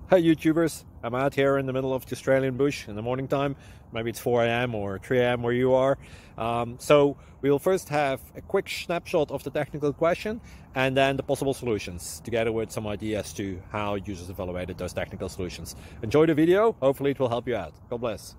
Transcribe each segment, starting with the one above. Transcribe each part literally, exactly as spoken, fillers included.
Hi YouTubers, I'm out here in the middle of the Australian bush in the morning time. Maybe it's four A M or three A M where you are. Um, so we'll first have a quick snapshot of the technical question and then the possible solutions, together with some ideas to how users evaluated those technical solutions. Enjoy the video, hopefully it will help you out. God bless.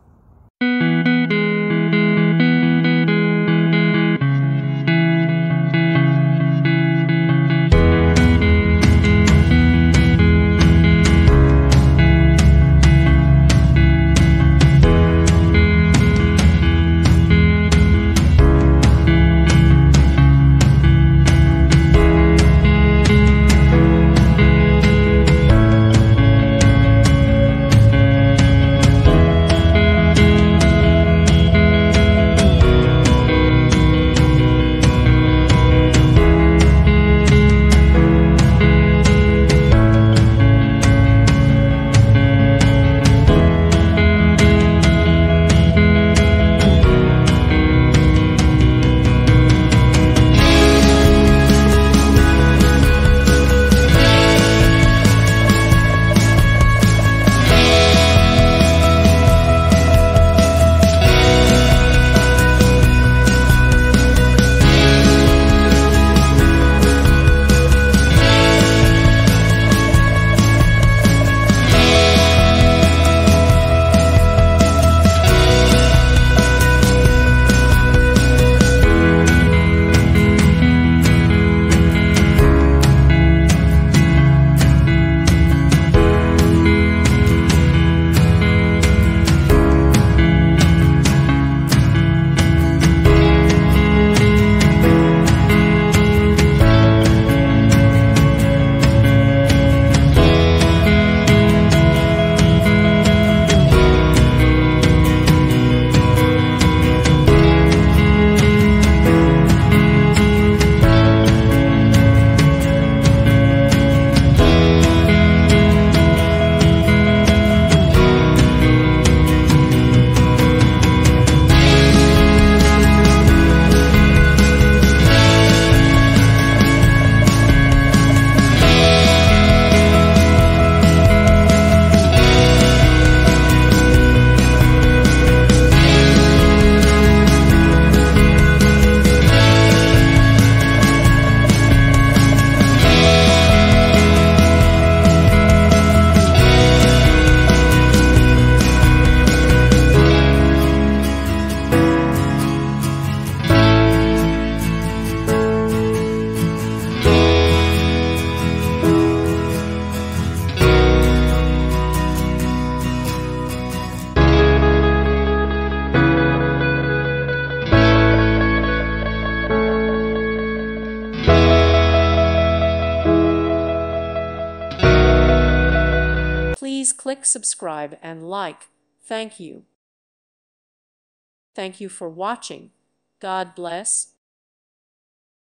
Please click subscribe and like. Thank you. Thank you for watching. God bless.